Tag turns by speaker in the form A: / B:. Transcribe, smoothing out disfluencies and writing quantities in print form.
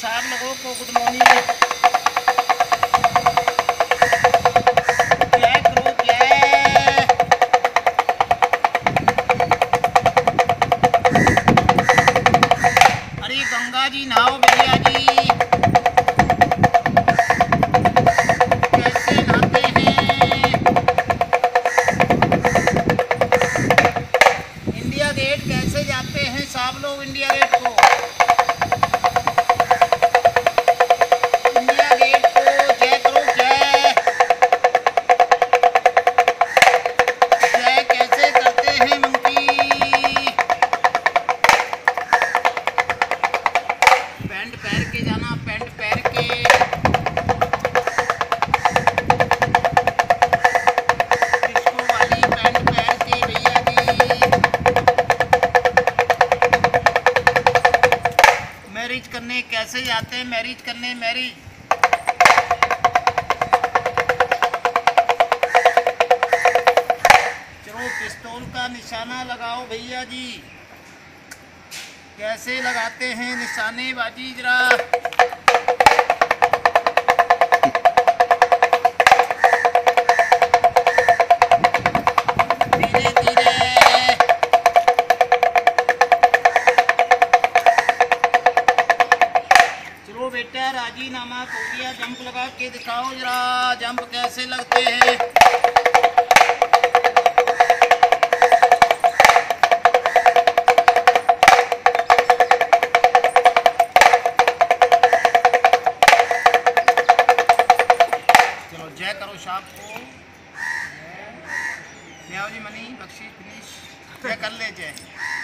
A: सब लोगों को गुड मॉर्निंग। जय करो जय। अरे गंगा जी नहाओ भैया जी। कैसे नहाते हैं? इंडिया गेट कैसे जाते हैं सब लोग? इंडिया गेट को, इंडिया गेट को जय करो जय। जय कैसे करते हैं मंकी? पैंट पहन के जाना, पैंट पहन के। डिस्को वाली पैंट पहन के भैया जी। मैरिज करने कैसे जाते हैं? मैरिज करने, मैरिज चलो पिस्तौल का निशाना लगाओ भैया जी। कैसे लगाते हैं निशानेबाजी जरा? धीरे धीरे। चलो बेटा राजीनामा हो गया। जंप लगा के दिखाओ जरा, जंप कैसे लगते हैं? चलो जय करो शाप को। ले आओ जी मनी बख्शी फिनिश। जय कर ले जय।